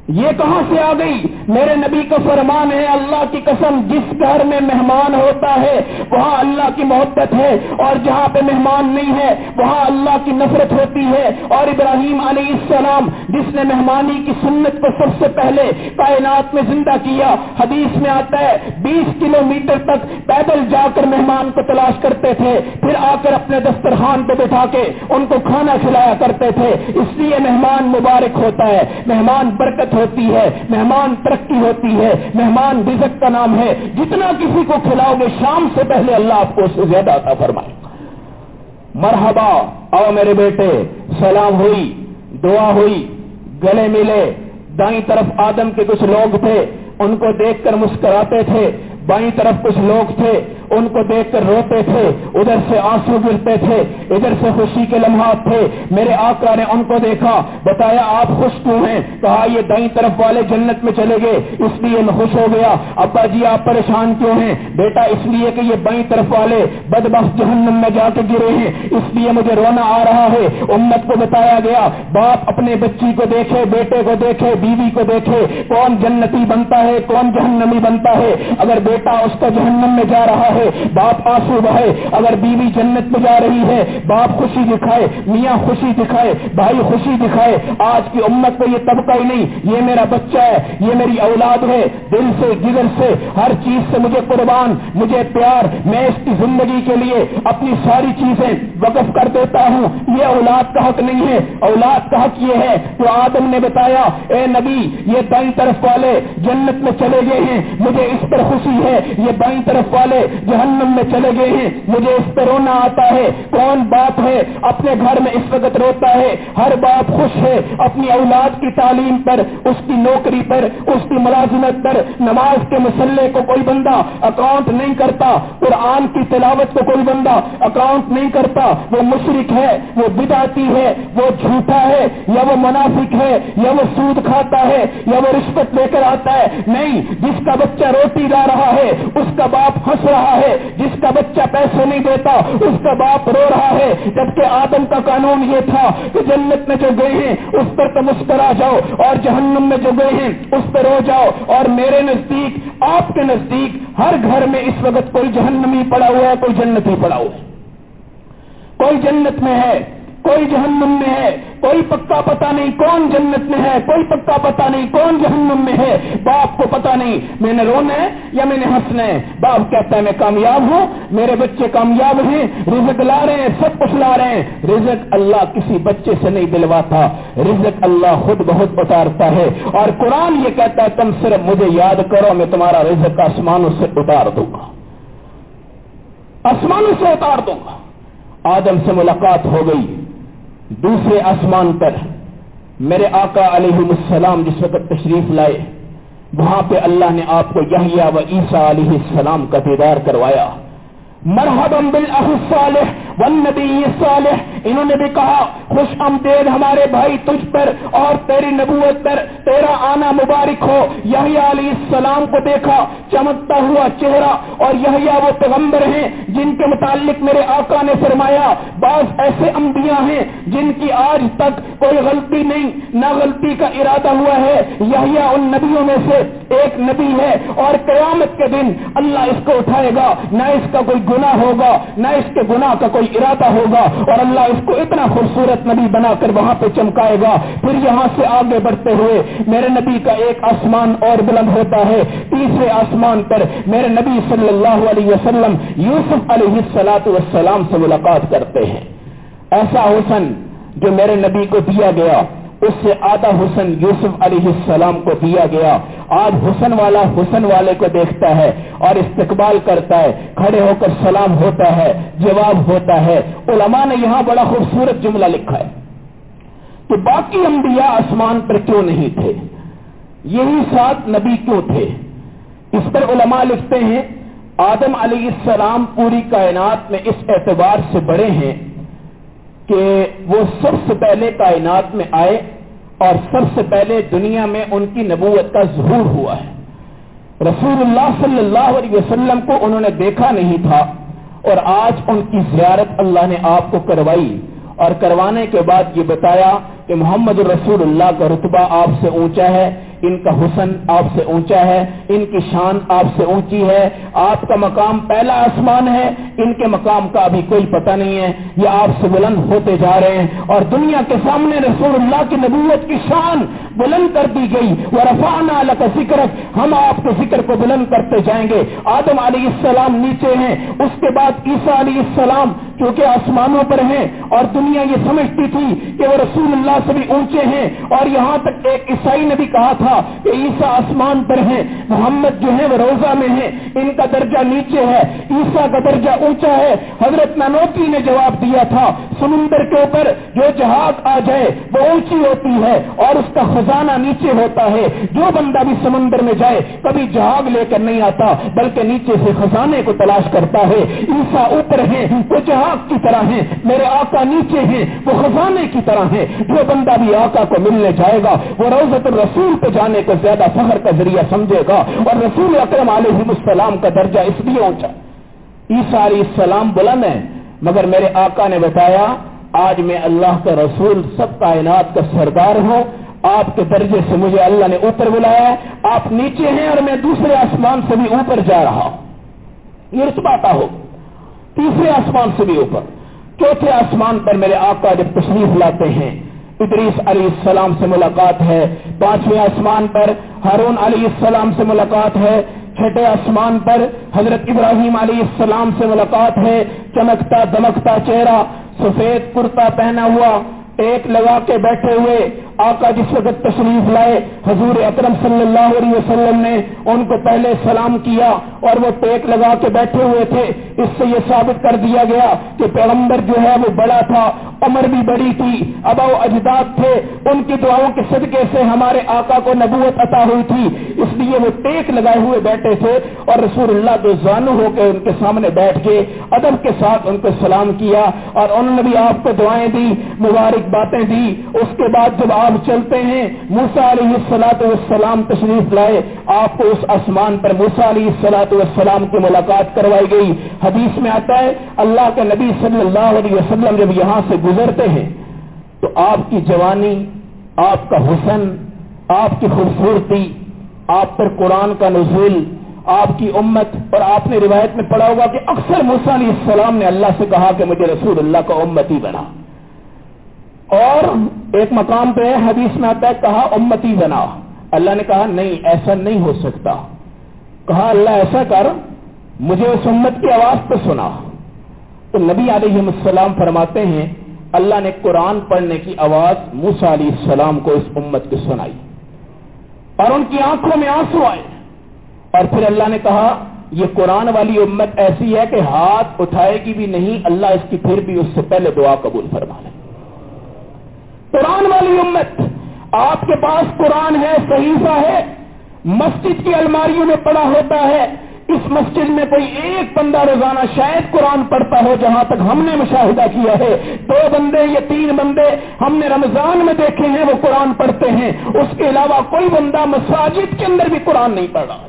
یہ کہاں سے آ گئی؟ میرے نبی کا فرمان ہے، اللہ کی قسم، جس گھر میں مہمان ہوتا ہے وہاں اللہ کی محبت ہے، اور جہاں پہ مہمان نہیں ہے وہاں اللہ کی نفرت ہوتی ہے۔ اور ابراہیم علیہ السلام جس نے مہمانی کی سنت کو سب سے پہلے کائنات میں زندہ کیا، حدیث میں آتا ہے 20 کلومیٹر تک پیدل جا کر مہمان کو تلاش کرتے تھے، پھر آ کر اپنے دسترخوان پہ بٹھا کے ان کو کھانا کھلایا کرتے تھے۔ اس لیے مہمان مبارک ہوتا ہے، مہمان برکت ہوتی ہے، مہمان ترقی ہوتی ہے، مہمان رزق کا نام ہے۔ جتنا کسی کو کھلاؤ گے شام سے پہلے اللہ آپ کو اس سے زیادہ عطا فرمائے گا۔ مرحبا، آؤ میرے بیٹے، سلام ہوئی، دعا ہوئی، گلے ملے۔ دائیں طرف آدم کے کچھ لوگ تھے، ان کو دیکھ کر مسکراتے تھے، بائیں طرف کچھ لوگ تھے، ان کو دیکھ کر روتے تھے، ادھر سے آنسو گرتے تھے، ادھر سے خوشی کے لمحات تھے۔ میرے آقا نے ان کو دیکھا، بتایا آپ خوش کیوں ہیں؟ کہا یہ دائیں طرف والے جنت میں چلے گئے اس لیے میں خوش ہو گیا۔ ابا جی آپ پریشان کیوں ہیں؟ بیٹا اس لیے کہ یہ بائیں طرف والے بدبخت جہنم میں جا کے گرے ہیں، اس لیے مجھے رونا آ رہا ہے۔ امت کو بتایا گیا، باپ اپنے بچی کو دیکھے، بیٹے کو دیکھے، بیوی کو دیکھے، کون جنتی بنتا ہے کون جہنمی بنتا ہے۔ اگر بیٹا اس کا جہنم میں جا رہا ہے باپ آنسو بہائے، اگر بیوی جنت میں جا رہی ہے باپ خوشی دکھائے، میاں خوشی دکھائے، بھائی خوشی دکھائے۔ آج کی امت کو یہ طبقہ ہی نہیں، یہ میرا بچہ ہے، یہ میری اولاد ہے، دل سے جگر سے ہر چیز سے مجھے قربان، مجھے پیار، میں اس کی زندگی کے لیے اپنی ساری چیزیں وقف کر دیتا ہوں۔ یہ اولاد کا حق نہیں ہے، اولاد کا حق یہ ہے تو آدم نے بتایا اے نبی یہ دائیں طرف والے جنت میں چلے گئے ہیں، مجھے اس پر خوشی ہے، یہ بائیں طرف والے جہنم میں چلے گئے ہیں، مجھے اس پر رونا آتا ہے۔ کون باپ ہے اپنے گھر میں اس وقت روتا ہے؟ ہر باپ خوش ہے اپنی اولاد کی تعلیم پر، اس کی نوکری پر، اس کی ملازمت پر۔ نماز کے مسلے کو کوئی بندہ اکاؤنٹ نہیں کرتا، قرآن کی تلاوت کو کوئی بندہ اکاؤنٹ نہیں کرتا، وہ مشرک ہے، وہ بدعتی ہے، وہ جھوٹا ہے، یا وہ منافق ہے، یا وہ سود کھاتا ہے، یا وہ رشوت لے کر آتا ہے۔ نہیں، جس کا بچہ روٹی لا رہا ہے اس کا باپ ہنس رہا ہے، جس کا بچہ پیسے نہیں دیتا اس کا باپ رو رہا ہے۔ جبکہ آدم کا قانون یہ تھا کہ جنت میں جو گئے ہیں اس پر تو مسکرا جاؤ، اور جہنم میں جو گئے ہیں اس پر رو جاؤ۔ اور میرے نزدیک، آپ کے نزدیک، ہر گھر میں اس وقت کوئی جہنمی پڑا ہوا ہے، کوئی جنتی پڑا ہوا ہے، کوئی جنت میں ہے، کوئی جہنم میں ہے، کوئی پکا پتہ نہیں کون جنت میں ہے، کوئی پکا پتہ نہیں کون جہنم میں ہے۔ باپ کو پتہ نہیں میں نے رونا ہے یا میں نے ہنسنا ہے۔ باپ کہتا ہے میں کامیاب ہوں، میرے بچے کامیاب ہیں، رزق لا رہے ہیں، سب کچھ لا رہے ہیں۔ رزق اللہ کسی بچے سے نہیں دلواتا، رزق اللہ خود بہت اتارتا ہے۔ اور قرآن یہ کہتا ہے تم صرف مجھے یاد کرو، میں تمہارا رزق آسمانوں سے اتار دوں گا، آسمانوں سے اتار دوں گا۔ آدم سے ملاقات ہو گئی، دوسرے آسمان پر میرے آقا علیہ السلام جس وقت تشریف لائے وہاں پہ اللہ نے آپ کو یحییٰ و عیسیٰ علیہ السلام کا دیدار کروایا۔ مرحبا بالاخ الصالح والنبی الصالح، انہوں نے بھی کہا خوش آمدید ہمارے بھائی تجھ پر اور تیری نبوت پر، تیرا آنا مبارک ہو۔ یحییٰ علیہ السلام کو دیکھا، چمکتا ہوا چہرہ، اور یحییٰ وہ پیغمبر ہیں جن کے متعلق میرے آقا نے فرمایا بعض ایسے انبیاء ہیں جن کی آج تک کوئی غلطی نہیں، نہ غلطی کا ارادہ ہوا ہے۔ یحییٰ ان نبیوں میں سے ایک نبی ہے، اور قیامت کے دن اللہ اس کو اٹھائے گا، نہ اس کا کوئی گناہ ہوگا، نہ اس کے گناہ کا کوئی ارادہ ہوگا، اور اللہ اس کو اتنا خوبصورت نبی بنا کر وہاں پہ چمکائے گا۔ پھر یہاں سے آگے بڑھتے ہوئے میرے نبی کا ایک آسمان اور بلند ہوتا ہے، تیسرے آسمان پر میرے نبی صلی اللہ علیہ وسلم یوسف علیہ السلام سے ملاقات کرتے ہیں۔ ایسا حسن جو میرے نبی کو دیا گیا اس سے آدھا حسن یوسف علیہ السلام کو دیا گیا۔ آج حسن والا حسن والے کو دیکھتا ہے اور استقبال کرتا ہے، کھڑے ہو کر سلام ہوتا ہے، جواب ہوتا ہے۔ علماء نے یہاں بڑا خوبصورت جملہ لکھا ہے کہ باقی انبیاء آسمان پر کیوں نہیں تھے، یہی 7 نبی کیوں تھے؟ اس پر علماء لکھتے ہیں آدم علیہ السلام پوری کائنات میں اس اعتبار سے بڑے ہیں کہ وہ سب سے پہلے کائنات میں آئے اور سب سے پہلے دنیا میں ان کی نبوت کا ظہور ہوا ہے۔ رسول اللہ صلی اللہ علیہ وسلم کو انہوں نے دیکھا نہیں تھا، اور آج ان کی زیارت اللہ نے آپ کو کروائی، اور کروانے کے بعد یہ بتایا کہ محمد रसूलुल्लाह का रुतबा आपसे ऊंचा है, इनका हुस्न आपसे ऊंचा है, इनकी शान आपसे ऊंची है, आपका मकाम पहला आसमान है, इनके मकाम का अभी कोई पता नहीं है, ये आपसे बुलंद होते जा रहे हैं और दुनिया के सामने रसूलुल्लाह की नबूवत की शान बुलंद कर दी गई। वरफाना लका ज़िक्रक, हम आपके जिक्र को बुलंद करते जाएंगे। आदम अलैहिस्सलाम नीचे हैं, उसके बाद ईसा अलैहिस्सलाम क्योंकि आसमानों पर हैं और दुनिया ये समझती थी कि वो रसूलुल्लाह से भी ऊंचे हैं, और यहाँ तक एक ईसाई ने भी कहा था कि ईसा आसमान पर हैं, मोहम्मद जो है वो रोजा में है, इनका दर्जा नीचे है, ईसा का दर्जा ऊंचा है। हजरत नानोती ने जवाब दिया था, समुंदर के ऊपर जो जहाज आ जाए वो ऊंची होती है और उसका खजाना नीचे होता है। जो बंदा भी समुंदर में जाए कभी जहाज लेकर नहीं आता, बल्कि नीचे से खजाने को तलाश करता है। ईसा ऊपर है, वो जहाज की तरह है, मेरे आका नीचे हैं, वो खजाने की तरह है। जो बंदा भी आका को मिलने जाएगा वो रौज़तुर रसूल पे जाने को ज्यादा फख्र का जरिया समझेगा, और रसूल अकरम अलैहिस्सलाम का दर्जा इसलिए ऊंचा। ईसा अलैहिस्सलाम बुलंद है, मगर मेरे आका ने बताया आज मैं अल्लाह का रसूल सब कायनात का सरदार हूं, आपके दर्जे से मुझे अल्लाह ने ऊपर बुलाया, आप नीचे हैं और मैं दूसरे आसमान से भी ऊपर जा रहा हूं। ये रुतबा आता हो, तीसरे आसमान से भी ऊपर। चौथे आसमान पर मेरे आका जब तशरीफ लाते हैं, इदरीस अलैहिस्सलाम से मुलाकात है। पांचवें आसमान पर हारून अलैहिस्सलाम से मुलाकात है। छठे आसमान पर हजरत इब्राहिम अलैहिस्सलाम से मुलाकात है। चमकता दमकता चेहरा, सफेद कुर्ता पहना हुआ, टेक लगा के बैठे हुए आका जिस वक्त तशरीफ लाए, हुजूर अकरम सल्लल्लाहु अलैहि वसल्लम ने उनको पहले सलाम किया और वो टेक लगा के बैठे हुए थे। इससे ये साबित कर दिया गया कि पैगंबर जो है वो बड़ा था, उम्र भी बड़ी थी, अबा अजदाद थे, उनकी दुआओं के सदके से हमारे आका को नबूवत अता हुई थी, इसलिए वो टेक लगाए हुए बैठे थे और रसूलुल्लाह दो ज़ानू होकर उनके सामने बैठ के अदब के साथ उनको सलाम किया और उन्होंने भी आपको दुआएं दी, मुबारक बातें दी। उसके बाद जब आप चलते हैं, मूसा अलैहिस्सलातु वस्सलाम तशरीफ लाए, आपको उस आसमान पर मूसा अलैहिस्सलातु वस्सलाम की मुलाकात करवाई गई। हदीस में आता है अल्लाह के नबी सल्लल्लाहु अलैहि वसल्लम जब यहां से गुजरते हैं तो आपकी जवानी, आपका हुस्न, आपकी खूबसूरती, आप पर कुरान का नुज़ूल, आपकी उम्मत, और आपने रिवायत में पढ़ा होगा कि अक्सर मूसा अलैहिस्सलाम ने अल्लाह से कहा कि मुझे रसूलुल्लाह का उम्मती बना, और एक मकाम पे हदीस में आता है कहा उम्मती बना। अल्लाह ने कहा नहीं, ऐसा नहीं हो सकता। कहा अल्लाह ऐसा कर, मुझे उस उम्मत की आवाज पे सुना। तो नबी अलैहिस्सलाम फरमाते हैं अल्लाह ने कुरान पढ़ने की आवाज मूसा अलैहिस्सलाम को इस उम्मत की सुनाई और उनकी आंखों में आंसू आए, और फिर अल्लाह ने कहा ये कुरान वाली उम्मत ऐसी है कि हाथ उठाएगी भी नहीं, अल्लाह इसकी फिर भी उससे पहले दुआ कबूल फरमा ले। कुरान वाली उम्मत, आपके पास कुरान है, सहीफा है, मस्जिद की अलमारियों में पड़ा होता है। इस मस्जिद में कोई एक बंदा रोजाना शायद कुरान पढ़ता हो, जहां तक हमने मुशाहिदा किया है, 2 बंदे या 3 बंदे हमने रमजान में देखे हैं वो कुरान पढ़ते हैं। उसके अलावा कोई बंदा मसाजिद के अंदर भी कुरान नहीं पढ़ रहा।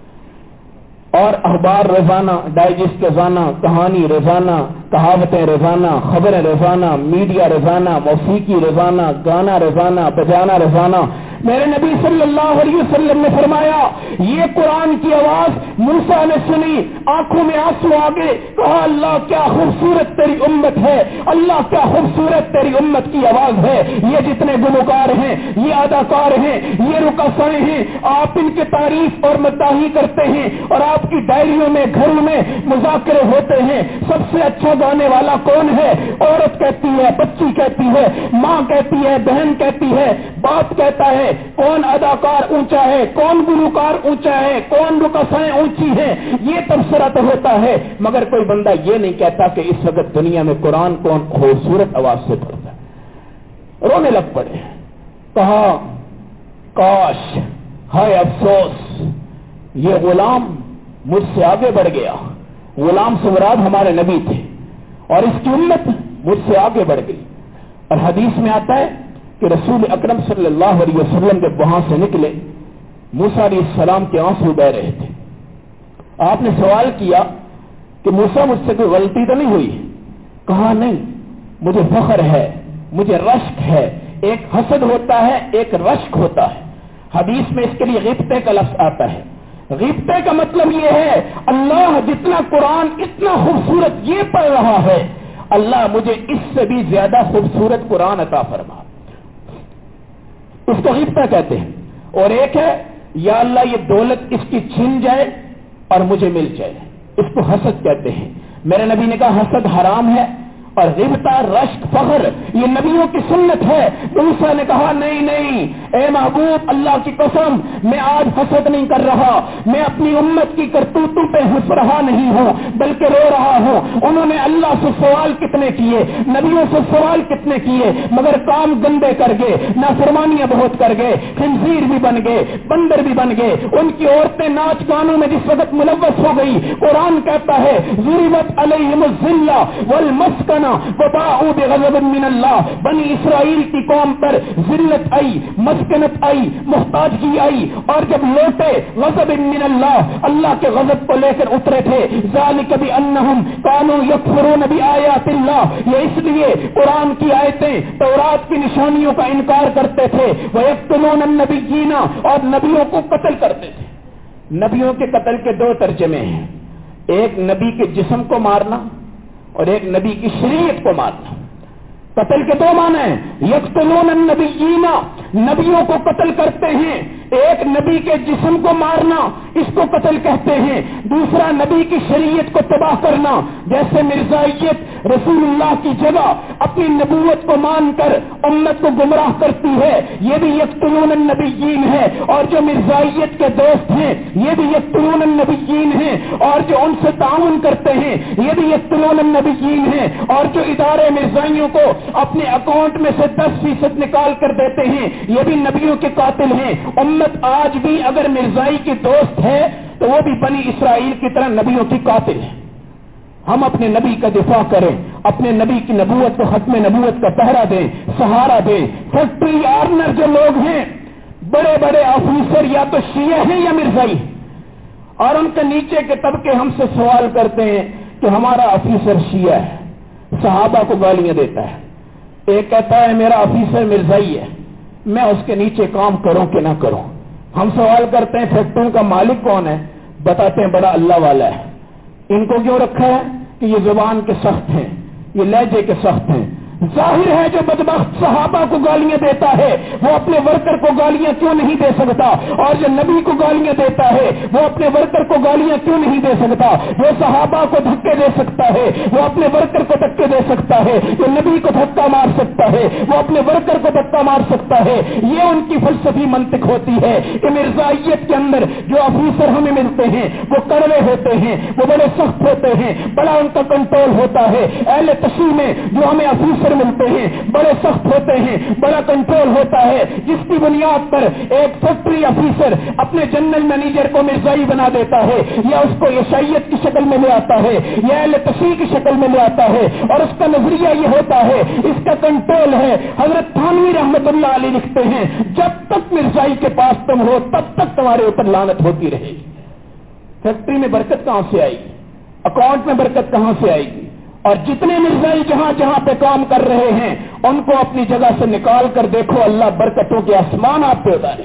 और अखबार रोजाना, डाइजेस्ट रोजाना, कहानी रोजाना, कहावतें रोजाना, खबरें रोजाना, मीडिया रोजाना, मौसीकी रोजाना, गाना रोजाना, बजाना रोजाना। मेरे नबी सल्लल्लाहु अलैहि वसल्लम ने फरमाया ये कुरान की आवाज मूसा ने सुनी, आंखों में आंसू आ गए, कहा अल्लाह क्या खूबसूरत तेरी उम्मत है, अल्लाह क्या खूबसूरत तेरी उम्मत की आवाज है। ये जितने गुलकार हैं, ये अदाकार हैं, ये रुकासाए हैं, आप इनके तारीफ और मदाही करते हैं और आपकी डायरियों में, घरों में मुज़ाकरे होते हैं। सबसे अच्छा गाने वाला कौन है? औरत कहती है, बच्ची कहती है, माँ कहती है, बहन कहती है, बाप कहता है। कौन अदाकार ऊंचा है, कौन गुलकार ऊंचा है, कौन रुकासाएं ऊंची है, ये तबसरा तो होता है, मगर कोई बंदा ये नहीं कहता कि इस वक्त दुनिया में कुरान कौन खूबसूरत आवाज से पढ़ता है। रोने लग पड़े, कहा काश, हाय अफसोस, ये गुलाम मुझसे आगे बढ़ गया। गुलाम से मुराद हमारे नबी थे और इसकी उम्मत मुझसे आगे बढ़ गई। और हदीस में आता है कि रसूल अकरम सल्लल्लाहु अलैहि वसल्लम जब वहां से निकले, मूसा अलैहिस्सलाम के आंसू बह रहे थे। आपने सवाल किया कि मूसा मुझसे कोई गलती तो नहीं हुई? कहा नहीं, मुझे फख्र है, मुझे रश्क है ایک حسد ہوتا ہے، ایک رشک ہوتا ہے. حدیث میں اس کے لیے غبطے کا لفظ آتا ہے. غبطے کا مطلب یہ ہے اللہ جتنا قرآن اتنا خوبصورت یہ پڑھ رہا ہے، اللہ مجھے اس سے بھی زیادہ خوبصورت قرآن عطا فرما. اس کو غبطہ کہتے ہیں. اور ایک ہے یا اللہ یہ دولت اس کی چھن جائے اور مجھے مل جائے، اس کو حسد کہتے ہیں. میرے نبی نے کہا حسد حرام ہے، اور غبطہ، رشک، فخر یہ نبیوں کی سنت ہے. دوسرا نے کہا نہیں نہیں اے محبوب اللہ کی قسم میں آج حسد نہیں کر رہا، میں اپنی امت کی کرتوتوں پہ ہنس رہا نہیں ہوں بلکہ رو رہا ہوں. انہوں نے اللہ سے سوال کتنے کیے، نبیوں سے سوال کتنے کیے، مگر کام گندے کر گئے، نافرمانیاں بہت کر گئے، خنزیر بھی بن گئے، بندر بھی بن گئے. ان کی عورتیں ناچ گانوں میں جس وقت ملوث ہو گئی، قرآن کہتا ہے ضربت علیہم الذلہ والمسکنہ وباءوا بغضب من اللہ. بنی اسرائیل کی قوم پر ذلت آئی، مسکنت آئی، محتاجگی آئی، اور جب لوٹے غضب من اللہ، اللہ کے غضب کو لے کر اترے تھے. ذالک بانہم کانوا یکفرون بآیات اللہ، یہ اس لیے قرآن کی آیتیں، تورات کی نشانیوں کا انکار کرتے تھے. ویقتلون النبیین، اور نبیوں کو قتل کرتے تھے. نبیوں کے قتل کے دو ترجمے ہیں، ایک نبی کے جسم کو مارنا اور ایک نبی کی شریعت کو مارنا. قتل کے دو معنی ہیں. یقتلون النبیین، نبیوں کو قتل کرتے ہیں. ایک نبی کے جسم کو مارنا اس کو قتل کہتے ہیں. دوسرا نبی کی شریعت کو تباہ کرنا، جیسے مرزائیت رسول اللہ کی جگہ اپنی نبوت کو مان کر امت کو گمراہ کرتی ہے، یہ بھی یقتلون النبیین ہے. اور جو مرزائیت کے دوست ہیں یہ بھی یقتلون النبیین ہیں، اور جو ان سے تعاون کرتے ہیں یہ بھی یقتلون النبیین ہیں. اور جو ادارے مرزائیوں کو اپنے اکاؤنٹ میں سے 10% نکال کر دیتے ہیں یہ بھی نبیوں کے قاتل ہیں. امت آج بھی اگر مرزائی کی دوست ہے تو وہ بھی بنی اسرائیل کی طرح نبیوں کی قاتل ہے. ہم اپنے نبی کا دفاع کریں، اپنے نبی کی نبوت کو، ختم نبوت کا پہرا دیں، سہارا دیں. فیکٹری آرنر جو لوگ ہیں، بڑے بڑے آفیسر یا تو شیعہ ہیں یا مرزائی، اور ان کے نیچے کے طبقے ہم سے سوال کرتے ہیں کہ ہمارا آفیسر شیعہ ہے، صحابہ کو گالیاں دیتا ہے. ایک کہتا ہے میرا آفیسر مرزائی ہے، میں اس کے نیچے کام کروں کہ نہ کروں. ہم سوال کرتے ہیں فیکٹریوں کا مالک کون ہے، بتاتے ہیں بڑا اللہ والا ہے. ان کو کیوں رکھا ہے کہ یہ زبان کے سخت ہیں، یہ لہجے کے سخت ہیں. ظاہر ہے جو بدبخت صحابہ کو گالیاں دیتا ہے وہ اپنے ورکر کو گالیاں کیوں نہیں دے سکتا، اور جو نبی کو گالیاں دیتا ہے وہ اپنے ورکر کو گالیاں کیوں نہیں دے سکتا. جو صحابہ کو دھکے دے سکتا ہے وہ اپنے ورکر کو دھکے دے سکتا ہے. جو نبی کو دھکا مار سکتا ہے وہ اپنے ورکر کو دھکا مار سکتا ہے. یہ ان کی فلسفی منطق ہوتی ہے کہ مرزائیت کے اندر جو آفیسر ہمیں ملتے ہیں وہ کڑوے ہوتے ہیں، وہ بڑے سخت ہوتے ہیں، بڑا ان کا کنٹرول ہوتا ہے. اہل تشیع میں جو ہمیں آفیسر ملتے ہیں بڑے سخت ہوتے ہیں، بڑا کنٹرول ہوتا ہے، جس کی بنیاد پر ایک فیکٹری آفیسر اپنے جنرل مینیجر کو مرزائی بنا دیتا ہے، یا اس کو عیسائیت کی شکل میں لے آتا ہے، یا اہل تشیع کی شکل میں لے آتا ہے، اور اس کا نظریہ یہ ہوتا ہے، اس کا کنٹرول ہے. حضرت تھانوی رحمت اللہ علیہ لکھتے ہیں جب تک مرزائی کے پاس تم ہو تب تک تمہارے اوپر لعنت ہوتی رہے گی. فیکٹری میں برکت کہاں سے آئے گی، اکاؤنٹ میں برکت کہاں سے آئے گی. اور جتنے مرزائی جہاں جہاں پہ کام کر رہے ہیں ان کو اپنی جگہ سے نکال کر دیکھو، اللہ برکتوں کے آسمان آپ پہ اتارے.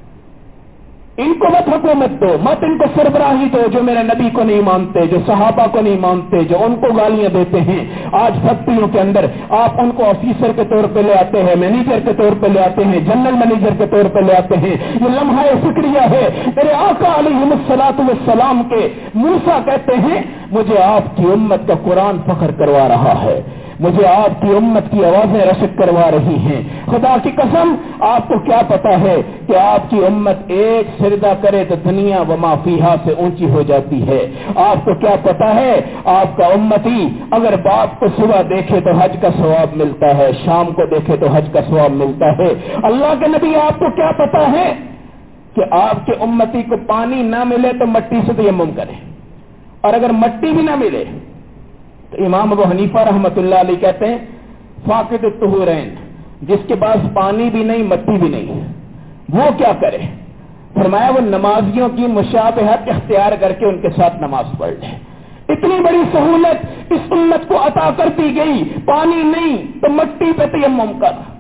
ان کو مت حکومت دو، مت ان کو سربراہی دو جو میرے نبی کو نہیں مانتے، جو صحابہ کو نہیں مانتے، جو ان کو گالیاں دیتے ہیں. آج فیکٹریوں کے اندر آپ ان کو آفیسر کے طور پہ لے آتے ہیں، مینیجر کے طور پہ لے آتے ہیں، جنرل مینیجر کے طور پہ لے آتے ہیں. یہ لمحہ فکریہ ہے. میرے آقا علیہ الصلوۃ والسلام کے موسیٰ کہتے ہیں مجھے آپ کی امت کا قرآن فخر کروا رہا ہے، مجھے آپ کی امت کی آوازیں رشک کروا رہی ہیں. خدا کی قسم آپ کو کیا پتا ہے کہ آپ کی امت ایک سجدہ کرے تو دنیا و ما فیہا سے اونچی ہو جاتی ہے. آپ کو کیا پتا ہے آپ کا امتی اگر باپ کو صبح دیکھے تو حج کا ثواب ملتا ہے، شام کو دیکھے تو حج کا ثواب ملتا ہے. اللہ کے نبی آپ کو کیا پتا ہے کہ آپ کے امتی کو پانی نہ ملے تو مٹی سے تیمم کرے، اور اگر مٹی بھی نہ ملے تو امام ابو حنیفہ رحمت اللہ علیہ کہتے ہیں فاقد الطہورین، جس کے پاس پانی بھی نہیں مٹی بھی نہیں وہ کیا کرے. فرمایا وہ نمازیوں کی مشابہت اختیار کر کے ان کے ساتھ نماز پڑھ لے. اتنی بڑی سہولت اس امت کو عطا کر دی گئی، پانی نہیں تو مٹی پہ تیمم کر،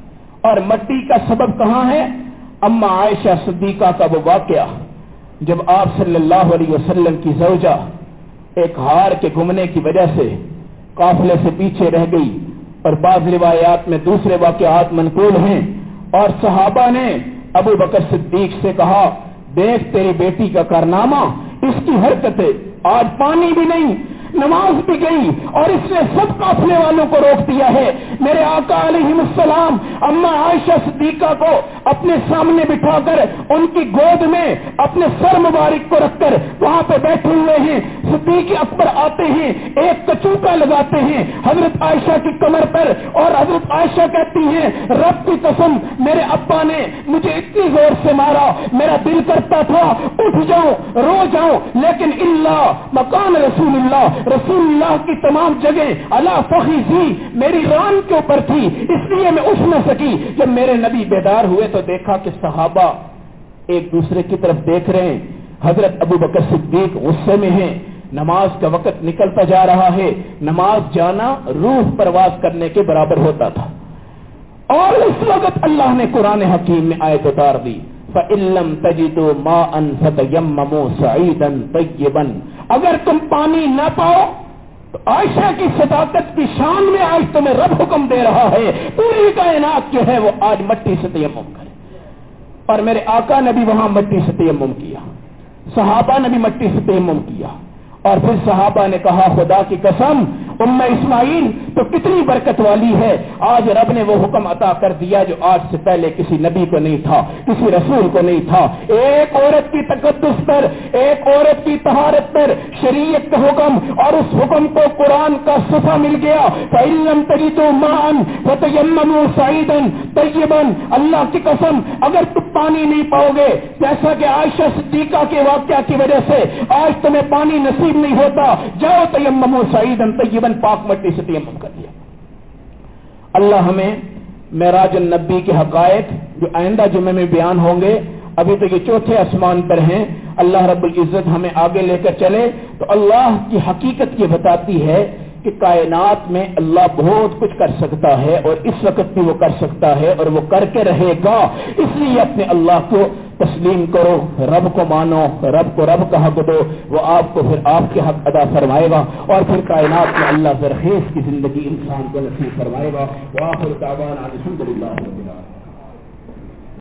اور مٹی کا سبب کہاں ہے؟ اما عائشہ صدیقہ کا وہ واقعہ جب آپ صلی اللہ علیہ وسلم کی زوجہ ایک ہار کے گھومنے کی وجہ سے قافلے سے پیچھے رہ گئی، اور بعض روایات میں دوسرے واقعات منقول ہیں، اور صحابہ نے ابو بکر صدیق سے کہا دیکھ تیری بیٹی کا کارنامہ، اس کی حرکتیں، آج پانی بھی نہیں، نماز بھی گئی اور اس نے سب قافلے والوں کو روک دیا ہے۔ میرے آقا علیہ السلام اما عائشہ صدیقہ کو اپنے سامنے بٹھا کر ان کی گود میں اپنے سر مبارک کو رکھ کر وہاں پہ بیٹھے ہوئے ہیں، صدیق اکبر آتے ہیں، ایک کچوکا لگاتے ہیں حضرت عائشہ کی کمر پر، اور حضرت عائشہ کہتی ہیں رب کی قسم میرے ابا نے مجھے اتنی زور سے مارا، میرا دل کرتا تھا اٹھ جاؤں رو جاؤں، لیکن اللہ مکان رسول اللہ کی تمام جگہ اللہ فخذی میری ران کے اوپر تھی، اس لیے میں اٹھ نہ سکی۔ جب میرے نبی بیدار ہوئے تو دیکھا کہ صحابہ ایک دوسرے کی طرف دیکھ رہے ہیں، حضرت ابو بکر صدیق غصے میں ہیں، نماز کا وقت نکلتا جا رہا ہے، نماز جانا روح پرواز کرنے کے برابر ہوتا تھا، اور اس وقت اللہ نے قرآن حکیم میں آیت اتار دی فَإِن لَّمْ تَجِدُوا مَاءً فَتَيَمَّمُوا صَعِيدًا طَيِّبًا، اگر تم پانی نہ پاؤ تو عائشہ کی صداقت کی شان میں آج تمہیں رب حکم دے رہا ہے پوری کائنات جو ہے وہ آج مٹی سے تیمم کرے، اور میرے آقا نے بھی وہاں مٹی سے تیمم کیا، صحابہ نے بھی مٹی سے تیمم کیا، اور پھر صحابہ نے کہا خدا کی قسم اسماعیل تو کتنی برکت والی ہے، آج رب نے وہ حکم عطا کر دیا جو آج سے پہلے کسی نبی کو نہیں تھا، کسی رسول کو نہیں تھا، ایک عورت کی تقدس پر، ایک عورت کی طہارت پر شریعت کا حکم، اور اس حکم کو قرآن کا صفحہ مل گیا فَإِن لَّمْ تَجِدُوا مَاءً فَتَيَمَّمُوا صَعِيدًا طَيِّبًا، اللہ کی قسم اگر تم پانی نہیں پاؤ گے، جیسا کہ عائشہ صدیقہ کے واقعہ کی وجہ سے آج تمہیں پانی نصیب نہیں ہوتا، جاؤ تیمموا صعیدا طیبا، پاک مٹی سے تیمم کر لیا۔ اللہ ہمیں معراج النبی کے حقائق جو آئندہ جمعے میں بیان ہوں گے، ابھی تو یہ چوتھے آسمان پر ہیں، اللہ رب العزت ہمیں آگے لے کر چلے تو اللہ کی حقیقت یہ بتاتی ہے کہ کائنات میں اللہ بہت کچھ کر سکتا ہے، اور اس وقت بھی وہ کر سکتا ہے اور وہ کر کے رہے گا، اس لیے اپنے اللہ کو تسلیم کرو، رب کو مانو، رب کو رب کا حق دو، وہ آپ کو پھر آپ کے حق ادا فرمائے گا، اور پھر کائنات میں اللہ زرخیز کی زندگی انسان کو نصیب فرمائے گا۔ وآخر دعوانا الحمدللہ رب العالمین۔